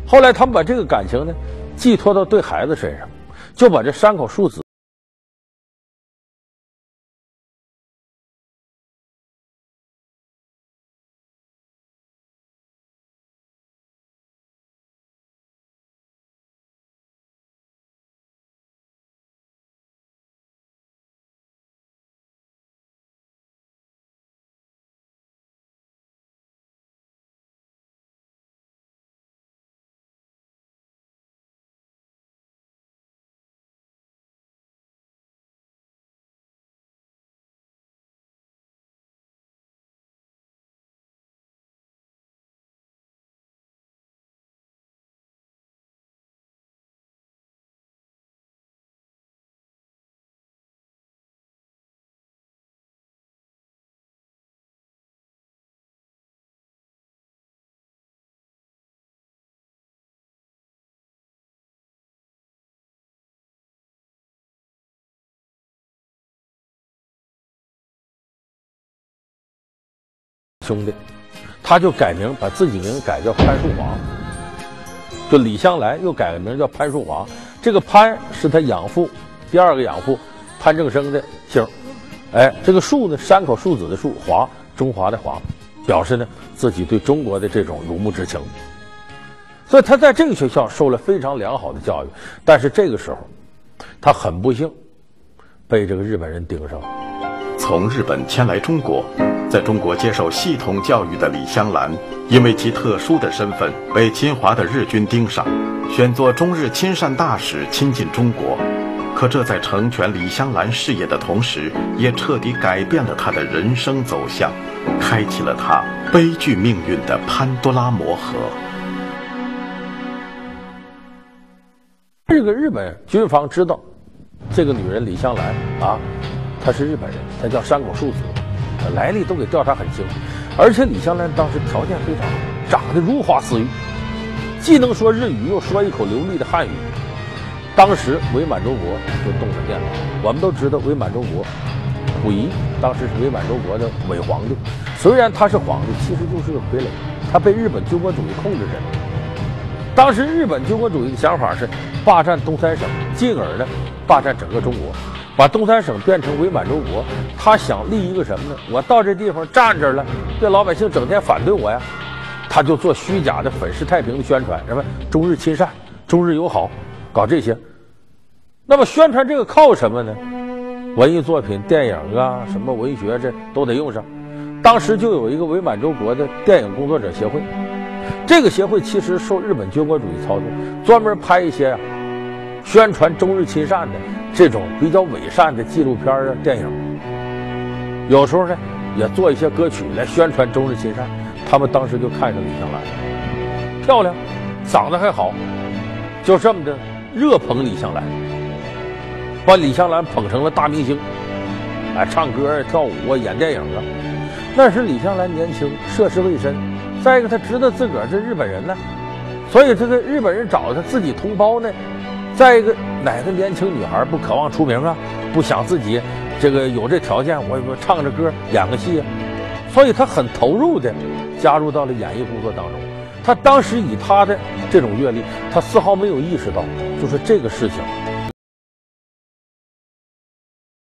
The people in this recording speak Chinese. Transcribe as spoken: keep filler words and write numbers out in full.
后来他们把这个感情呢寄托到对孩子身上，就把这山口树子兄弟，他就改名，把自己名改叫潘树华，就李香兰又改个名叫潘树华。这个潘是他养父，第二个养父潘正生的姓。哎，这个树呢，山口树子的树，华，中华的华，表示呢自己对中国的这种如沐之情。所以他在这个学校受了非常良好的教育，但是这个时候，他很不幸被这个日本人盯上了。 从日本迁来中国，在中国接受系统教育的李香兰，因为其特殊的身份，被侵华的日军盯上，选做中日亲善大使，亲近中国。可这在成全李香兰事业的同时，也彻底改变了她的人生走向，开启了她悲剧命运的潘多拉魔盒。 这个日本军方知道这个女人李香兰啊，她是日本人，她叫山口树子，来历都给调查很清楚。而且李香兰当时条件非常好，长得如花似玉，既能说日语，又说一口流利的汉语。当时伪满洲国就动了念头。我们都知道伪满洲国溥仪当时是伪满洲国的伪皇帝，虽然他是皇帝，其实就是个傀儡，他被日本军国主义控制着。当时日本军国主义的想法是霸占东三省，进而呢霸占整个中国，把东三省变成伪满洲国。他想立一个什么呢？我到这地方站着了，这老百姓整天反对我呀，他就做虚假的粉饰太平的宣传，什么中日亲善、中日友好，搞这些。那么宣传这个靠什么呢？文艺作品、电影啊，什么文学这都得用上。当时就有一个伪满洲国的电影工作者协会，这个协会其实受日本军国主义操纵，专门拍一些啊宣传中日亲善的这种比较伪善的纪录片啊、电影。有时候呢，也做一些歌曲来宣传中日亲善。他们当时就看上李香兰，漂亮，长得还好，就这么的热捧李香兰。把李香兰捧成了大明星，哎，唱歌啊、跳舞啊、演电影啊。那时李香兰年轻，涉世未深，再一个她知道自个儿是日本人呢，所以这个日本人找她自己同胞呢。再一个，哪个年轻女孩不渴望出名啊？不想自己这个有这条件，我我唱着歌演个戏啊。所以她很投入的加入到了演艺工作当中。她当时以她的这种阅历，她丝毫没有意识到，就是这个事情